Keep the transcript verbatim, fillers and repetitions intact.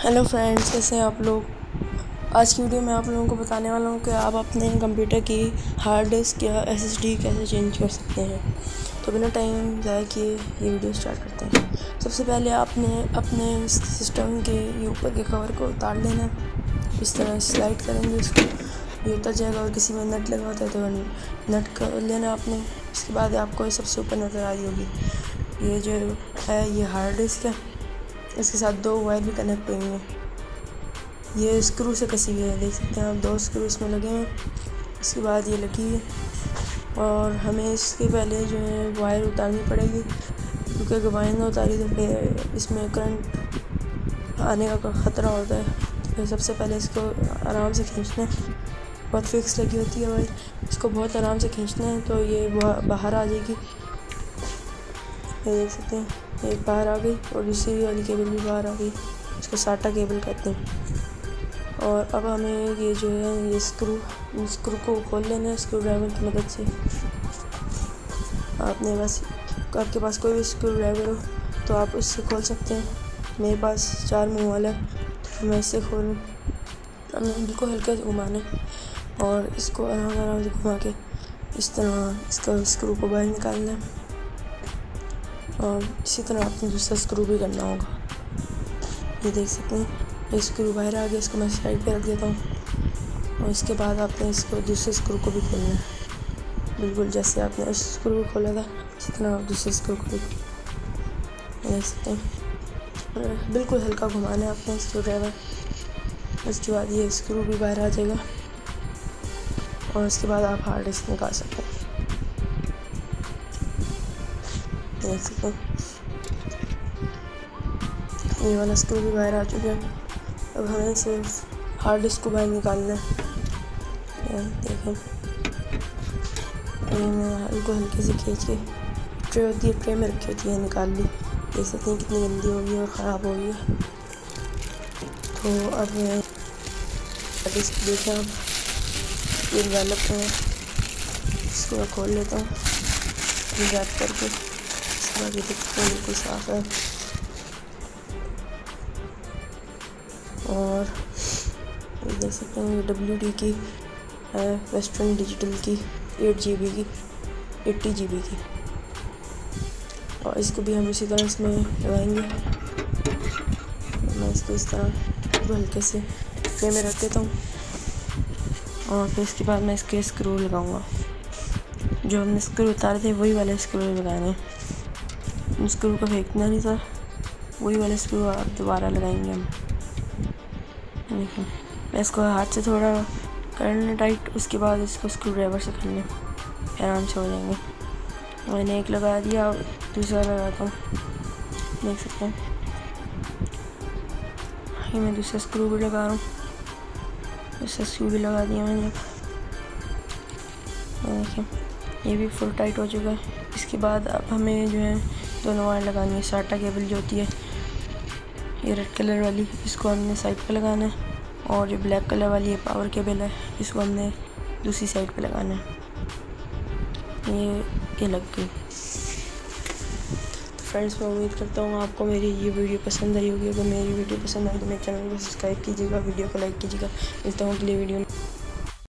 Hello friends, कैसे हैं आप लोग। आज की वीडियो में आप लोगों को बताने वाला हूँ कि आप अपने कंप्यूटर की हार्ड डिस्क या एसएसडी कैसे चेंज कर सकते हैं। तो बिना टाइम ज़ाया किए ये वीडियो स्टार्ट करते हैं। सबसे पहले आपने अपने सिस्टम के ये ऊपर के कवर को उतार लेना है। इस तरह स्लाइड करेंगे इसको, ये उतर जाएगा। और किसी में नट लगा होता है तो नट कर लेना आपने। इसके बाद आपको सबसे ऊपर नज़र आ रही होगी ये जो है ये हार्ड डिस्क है। इसके साथ दो वायर भी कनेक्ट हुई हैं, ये स्क्रू से कसी हुई है, देख सकते हैं आप। दो स्क्रू इसमें लगे हैं। इसके बाद ये लगी है और हमें इसके पहले जो है वायर उतारनी पड़ेगी, क्योंकि अगर वायर ना उतारी तो फिर इसमें करंट आने का ख़तरा होता है। तो फिर सबसे पहले इसको आराम से खींचना है। बहुत फिक्स लगी होती है वायर, इसको बहुत आराम से खींचना है तो ये बाहर आ जाएगी। ये देख सकते हैं, एक बाहर आ गई और दूसरी वाली केबल भी बाहर आ गई। इसको साटा केबल कहते हैं। और अब हमें ये जो है ये स्क्रू स्क्रू को खोल लेना है स्क्रू ड्राइवर की मदद से। आपने बस आपके पास कोई भी स्क्रू ड्राइवर हो तो आप उससे खोल सकते हैं। मेरे पास चार मुँह वाला है तो मैं इससे खोलूँ। हमें बिल्कुल हल्का से घुमाना है और इसको आराम आराम से घुमा के इस तरह इसका स्क्रू को बाहर निकालना है। और इसी तरह आपने दूसरा स्क्रू भी करना होगा। ये देख सकते हैं, एक स्क्रू बाहर आ गया, इसको मैं साइड पे रख देता हूँ। और इसके बाद आपने इसको दूसरे स्क्रू को भी खोलना है। बिल्कुल जैसे आपने उस स्क्रू को खोला था इसी तरह आप दूसरे स्क्रू को भी देख सकते हैं। बिल्कुल हल्का घुमाना है आपने स्क्रू ड्राइवर। उसके बाद ये स्क्रू भी बाहर आ जाएगा और उसके बाद आप हार्ड डिस्क निकाल सकते हैं। देख सकते हैं ये वाला स्क्रू भी बाहर आ चुका है। अब हमें सिर्फ हार्ड डिस्क को बाहर निकालना है। देखें, ये मैं हल्को हल्के से खींच के ट्रे होती है, ट्रे में रखी होती है, निकाल ली। देख सकते हैं कितनी गंदी हो गई और ख़राब हो गई है। तो अब हार्ड डिस्क देखें आप, ये डेवलप है। इसको मैं खोल लेता हूँ रैप करके। इसके बाद ये देखते हैं बिल्कुल साफ है। और ये देख सकते हैं ये डब्ल्यू डी की है, वेस्टर्न डिजिटल की, एट जी बी की, एट्टी जी बी की। और इसको भी हम इसी तरह इसमें लगाएंगे। मैं इसको इस तरह हल्के से ट्रे में रख देता हूँ और फिर इसके बाद मैं इसके स्क्रू लगाऊंगा। जो हमने स्क्रू उतारे थे वही वाले स्क्रू लगाने हैं। स्क्रू को फेंकना नहीं था, वही वाले स्क्रू आप दोबारा लगाएंगे हम। देखिए, मैं इसको हाथ से थोड़ा करना टाइट, उसके बाद इसको स्क्रू ड्राइवर से कर लें, आराम से हो जाएंगे। मैंने एक लगा दिया, दूसरा लगाता हूँ। देख सकते हैं ये मैं दूसरा स्क्रू भी लगा रहा हूँ। दूसरा स्क्रू भी लगा दिया मैंने। देखिए ये भी फुल टाइट हो चुका है। इसके बाद अब हमें जो है दोनों वायर लगानी है। साटा केबल जो होती है ये रेड कलर वाली, इसको हमने साइड पे लगाना है। और जो ब्लैक कलर वाली ये पावर केबल है, इसको हमने दूसरी साइड पे लगाना है। ये ये लग गई। तो फ्रेंड्स, मैं उम्मीद करता हूँ आपको मेरी ये वीडियो पसंद आई होगी। अगर मेरी वीडियो पसंद आई तो मेरे चैनल को सब्सक्राइब कीजिएगा, वीडियो को लाइक कीजिएगा। मिलता हूँ अगली वीडियो में।